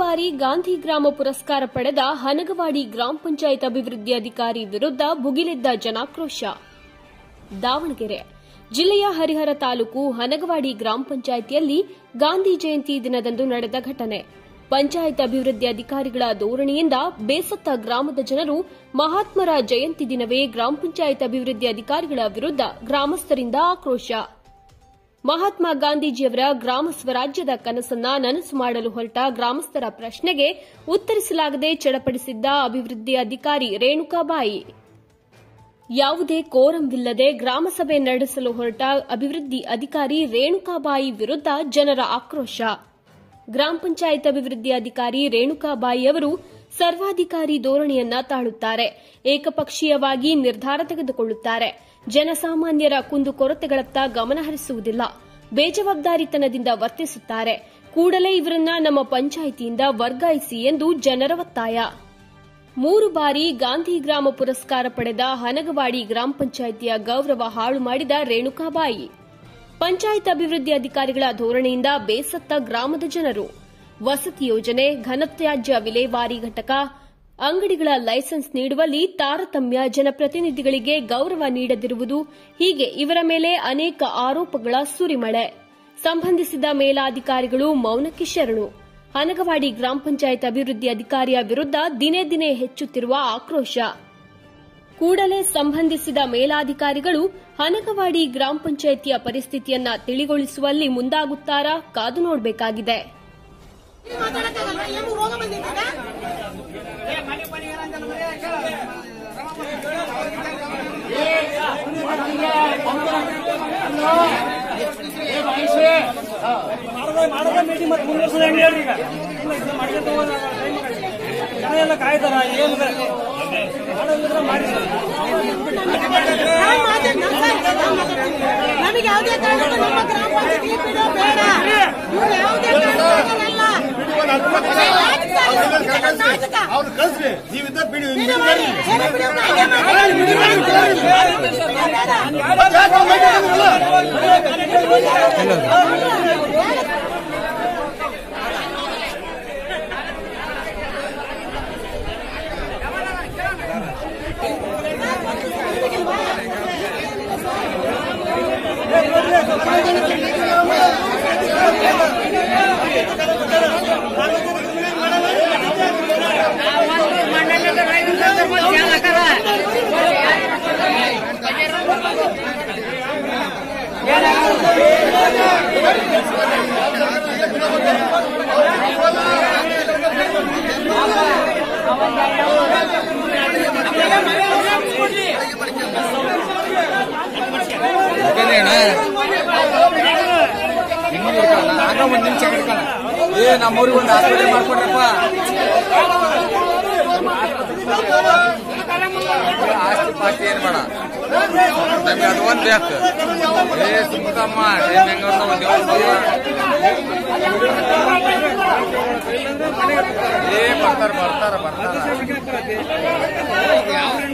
ಬಾರಿ ಗಾಂಧಿ ಗ್ರಾಮ ಪುರಸ್ಕಾರ ಪಡೆದ ಹನಗವಾಡಿ ಗ್ರಾಮ ಪಂಚಾಯತ್ ಅಭಿವೃದ್ಧಿ ಅಧಿಕಾರಿ ವಿರುದ್ಧ ಭುಗಿಲೆದ್ದ ಜನಾಕ್ರೋಶ. ದಾವಣಗೆರೆ ಜಿಲ್ಲೆಯ ಹರಿಹರ ತಾಲೂಕು ಹನಗವಾಡಿ ಗ್ರಾಮ ಪಂಚಾಯಿತಿಯಲ್ಲಿ ಗಾಂಧಿ ಜಯಂತಿ ದಿನದಂದು ನಡೆದ ಘಟನೆ. ಪಂಚಾಯತ್ ಅಭಿವೃದ್ಧಿ ಅಧಿಕಾರಿಗಳ ಧೋರಣೆಯಿಂದ ಬೇಸತ್ತ ಗ್ರಾಮದ ಜನರು ಮಹಾತ್ಮರ ಜಯಂತಿ ದಿನವೇ ಗ್ರಾಮ ಪಂಚಾಯತ್ ಅಭಿವೃದ್ಧಿ ಅಧಿಕಾರಿಗಳ ವಿರುದ್ಧ ಗ್ರಾಮಸ್ಥರಿಂದ ಆಕ್ರೋಶ. ಮಹಾತ್ಮ ಗಾಂಧೀಜಿಯವರ ಗ್ರಾಮ ಸ್ವರಾಜ್ಯದ ಕನಸನ್ನ ನನಸು ಮಾಡಲು ಹೊರಟ ಗ್ರಾಮಸ್ಥರ ಪ್ರಶ್ನೆಗೆ ಉತ್ತರಿಸಲಾಗದೆ ಚಡಪಡಿಸಿದ್ದ ಅಭಿವೃದ್ಧಿ ಅಧಿಕಾರಿ ರೇಣುಕಾಬಾಯಿ. ಯಾವುದೇ ಕೋರಂವಿಲ್ಲದೆ ಗ್ರಾಮಸಭೆ ನಡೆಸಲು ಹೊರಟ ಅಭಿವೃದ್ಧಿ ಅಧಿಕಾರಿ ರೇಣುಕಾಬಾಯಿ ವಿರುದ್ಧ ಜನರ ಆಕ್ರೋಶ. ಗ್ರಾಮ ಪಂಚಾಯತ್ ಅಭಿವೃದ್ಧಿ ಅಧಿಕಾರಿ ರೇಣುಕಾಬಾಯಿ ಅವರು ಸರ್ವಾಧಿಕಾರಿ ಧೋರಣೆಯನ್ನ ತಾಳುತ್ತಾರೆ. ಏಕಪಕ್ಷೀಯವಾಗಿ ನಿರ್ಧಾರ ತೆಗೆದುಕೊಳ್ಳುತ್ತಾರೆ. ಜನಸಾಮಾನ್ಯರ ಕುಂದುಕೊರತೆಗಳತ್ತ ಗಮನ ಹರಿಸುವುದಿಲ್ಲ. ಬೇಜವಾಬ್ದಾರಿತನದಿಂದ ವರ್ತಿಸುತ್ತಾರೆ. ಕೂಡಲೇ ಇವರನ್ನ ನಮ್ಮ ಪಂಚಾಯಿತಿಯಿಂದ ವರ್ಗಾಯಿಸಿ ಎಂದು ಜನರ ಒತ್ತಾಯ. 3 ಬಾರಿ ಗಾಂಧಿ ಗ್ರಾಮ ಪುರಸ್ಕಾರ ಪಡೆದ ಹನಗವಾಡಿ ಗ್ರಾಮ ಪಂಚಾಯಿತಿಯ ಗೌರವ ಹಾಳು ಮಾಡಿದ ರೇಣುಕಾಬಾಯಿ. ಪಂಚಾಯತ್ ಅಭಿವೃದ್ಧಿ ಅಧಿಕಾರಿಗಳ ಧೋರಣೆಯಿಂದ ಬೇಸತ್ತ ಗ್ರಾಮದ ಜನರು. ವಸತಿ ಯೋಜನೆ, ಘನತ್ಯಾಜ್ಯ ವಿಲೇವಾರಿ ಘಟಕ, ಅಂಗಡಿಗಳ ಲೈಸೆನ್ಸ್ ನೀಡುವಲ್ಲಿ ತಾರತಮ್ಯ, ಜನಪ್ರತಿನಿಧಿಗಳಿಗೆ ಗೌರವ ನೀಡದಿರುವುದು, ಹೀಗೆ ಇವರ ಮೇಲೆ ಅನೇಕ ಆರೋಪಗಳ ಸುರಿಮಳೆ. ಸಂಬಂಧಿಸಿದ ಮೇಲಾಧಿಕಾರಿಗಳು ಮೌನಕ್ಕೆ ಶರಣು. ಹನಗವಾಡಿ ಗ್ರಾಮ ಪಂಚಾಯತ್ ಅಭಿವೃದ್ಧಿ ಅಧಿಕಾರಿಯ ವಿರುದ್ಧ ದಿನೇ ದಿನೇ ಹೆಚ್ಚುತ್ತಿರುವ ಆಕ್ರೋಶ. ಕೂಡಲೇ ಸಂಬಂಧಿಸಿದ ಮೇಲಾಧಿಕಾರಿಗಳು ಹನಗವಾಡಿ ಗ್ರಾಮ ಪಂಚಾಯಿತಿಯ ಪರಿಸ್ಥಿತಿಯನ್ನ ತಿಳಿಗೊಳಿಸುವಲ್ಲಿ ಮುಂದಾಗುತ್ತಾರಾ ಕಾದು ನೋಡಬೇಕಾಗಿದೆ. ಕಾಯ್ತಾರ ನಮಗೆ ಯಾವುದೇ ಕಾರಣಕ್ಕೂ ನಮ್ಮ ಗ್ರಾಮ ಪಂಚಾಯತಿ ಬೇಡ. ಯಾವುದೇ ಕಾರಣಕ್ಕಲ್ಲ ಅವ್ರು ಕಳಿಸ್ರಿ. ನೀವಿದ್ದ ಒಂದು ನಿಮಿಷ ನಮ್ಮೂರಿಗೆ ಒಂದು ಆಸ್ಪತ್ರೆ ಮಾಡ್ಕೊಡ್ರಪ್ಪ. ಆಸ್ತಿ ಪಾಸ್ತಿ ಏನ್ ಬೇಡ, ನಮ್ಗೆ ಅದು ಒಂದ್ ಬೇಕು. ಸುಮ್ಮಮ್ಮ ಬರ್ತಾರ ಬರ್ತಾರ ಬರ್ತಾರ